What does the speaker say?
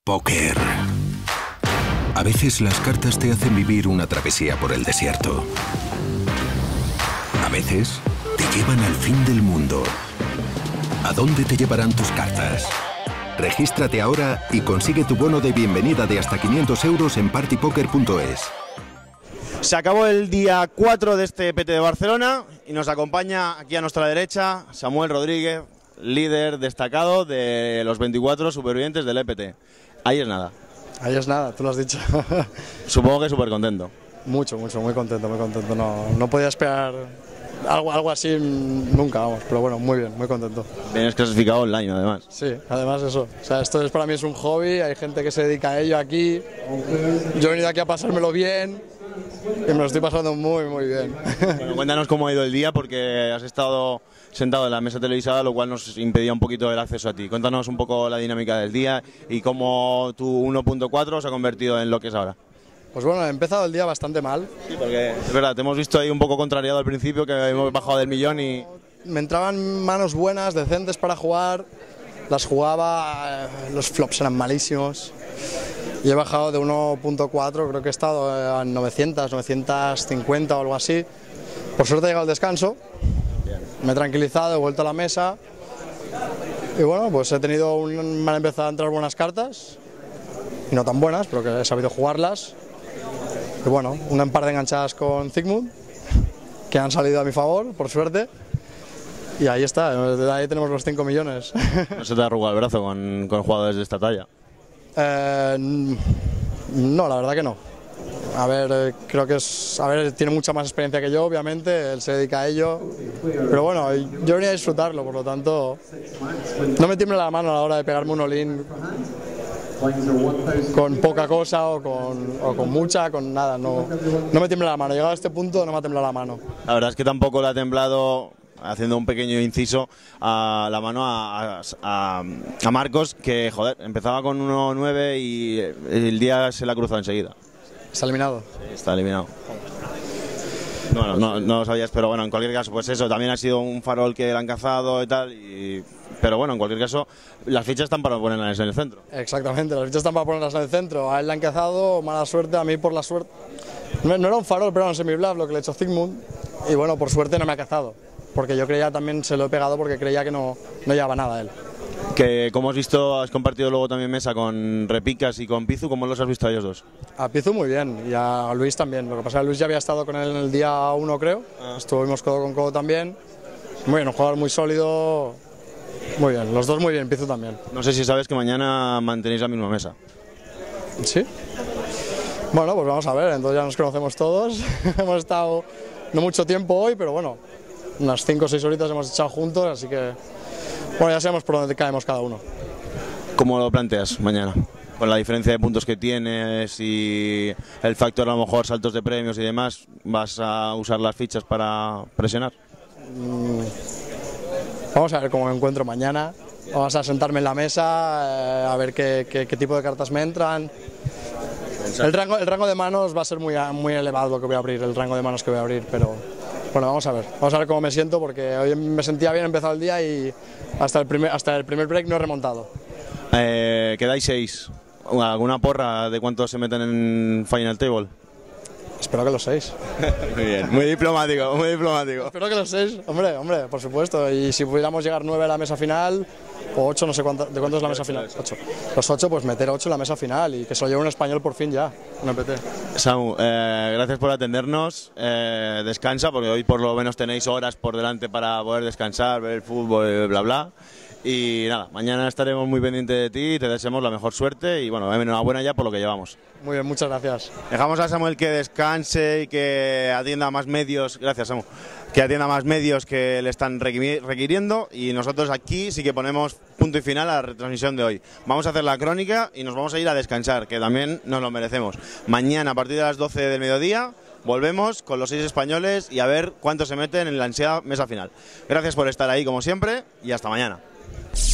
Póker. A veces las cartas te hacen vivir una travesía por el desierto. A veces te llevan al fin del mundo. ¿A dónde te llevarán tus cartas? Regístrate ahora y consigue tu bono de bienvenida de hasta 500 euros en partypoker.es. Se acabó el día 4 de este EPT de Barcelona y nos acompaña aquí a nuestra derecha Samuel Rodríguez, líder destacado de los 24 supervivientes del EPT. Ahí es nada. Ahí es nada, tú lo has dicho. Supongo que súper contento. Mucho, muy contento. No podía esperar algo así nunca, vamos, pero bueno, muy bien, muy contento. Vienes clasificado online, además. Sí, además eso. O sea, esto para mí es un hobby, hay gente que se dedica a ello aquí. Yo he venido aquí a pasármelo bien y me lo estoy pasando muy bien. Bueno, cuéntanos cómo ha ido el día, porque has estado sentado en la mesa televisada, lo cual nos impedía un poquito el acceso a ti. Cuéntanos un poco la dinámica del día y cómo tu 1.4 se ha convertido en lo que es ahora. Pues bueno, he empezado el día bastante mal. Sí, porque es verdad, te hemos visto ahí un poco contrariado al principio, que hemos bajado del millón y... Me entraban manos buenas, decentes para jugar, las jugaba, los flops eran malísimos. Y he bajado de 1.4, creo que he estado a 900, 950 o algo así. Por suerte he llegado al descanso, me he tranquilizado, he vuelto a la mesa. Y bueno, pues me han empezado a entrar buenas cartas, y no tan buenas, pero que he sabido jugarlas. Y bueno, un par de enganchadas con Zygmunt, que han salido a mi favor, por suerte. Y ahí está, ahí tenemos los 5 millones. ¿No se te arruga el brazo con jugadores de esta talla? No, la verdad que no. A ver, creo que tiene mucha más experiencia que yo, obviamente, él se dedica a ello. Pero bueno, yo venía a disfrutarlo, por lo tanto, no me tiembla la mano a la hora de pegarme un all-in con poca cosa o con mucha, con nada, no me tiembla la mano. Llegado a este punto no me ha temblado la mano. La verdad es que tampoco le ha temblado, haciendo un pequeño inciso, a la mano a Marcos, que joder, empezaba con 1-9 y el día se la ha cruzado enseguida. ¿Está eliminado? Sí, está eliminado. No lo sabías, pero bueno, en cualquier caso, pues eso, también ha sido un farol que le han cazado y tal, pero bueno, en cualquier caso, las fichas están para ponerlas en el centro. Exactamente, las fichas están para ponerlas en el centro. A él le han cazado, mala suerte, a mí por la suerte. No era un farol, pero era un semi-bluff lo que le he hecho Zygmunt, y bueno, por suerte no me ha cazado, porque yo creía también, se lo he pegado porque creía que no llevaba nada él. Que como has visto, has compartido luego también mesa con Repicas y con Pizu, ¿cómo los has visto a ellos dos? A Pizu muy bien, y a Luis también. Lo que pasa es que Luis ya había estado con él en el día 1, creo. Estuvimos codo con codo también. Muy bien, un jugador muy sólido. Muy bien, los dos muy bien, Pizu también. No sé si sabes que mañana mantenéis la misma mesa. ¿Sí? Bueno, pues vamos a ver, entonces ya nos conocemos todos. Hemos estado no mucho tiempo hoy, pero bueno, unas 5 o 6 horitas hemos echado juntos, así que bueno, ya sabemos por dónde caemos cada uno. ¿Cómo lo planteas mañana? Con la diferencia de puntos que tienes y el factor a lo mejor saltos de premios y demás, ¿vas a usar las fichas para presionar? Vamos a ver cómo me encuentro mañana. Vamos a sentarme en la mesa, a ver qué tipo de cartas me entran. El rango de manos va a ser muy elevado lo que voy a abrir, el rango de manos que voy a abrir, pero bueno, vamos a ver cómo me siento, porque hoy me sentía bien, he empezado el día y hasta el primer break no he remontado. Quedáis 6. ¿Alguna porra de cuántos se meten en Final Table? Espero que los 6. Muy bien, muy diplomático, muy diplomático. Espero que los 6, hombre, por supuesto. Y si pudiéramos llegar 9 a la mesa final, o 8, no sé ¿de cuánto es la mesa final? 8. Los 8, pues meter 8 en la mesa final y que se lo lleve un español por fin ya, un EPT. Samu, gracias por atendernos. Descansa, porque hoy por lo menos tenéis horas por delante para poder descansar, ver el fútbol, bla bla. Y nada, mañana estaremos muy pendientes de ti, te deseamos la mejor suerte y bueno, enhorabuena ya por lo que llevamos. Muy bien, muchas gracias. Dejamos a Samuel que descanse y que atienda a más medios, gracias Samu, que atienda a más medios que le están requiriendo, y nosotros aquí sí que ponemos punto y final a la retransmisión de hoy. Vamos a hacer la crónica y nos vamos a ir a descansar, que también nos lo merecemos. Mañana a partir de las 12 del mediodía volvemos con los 6 españoles y a ver cuántos se meten en la ansiada mesa final. Gracias por estar ahí como siempre y hasta mañana.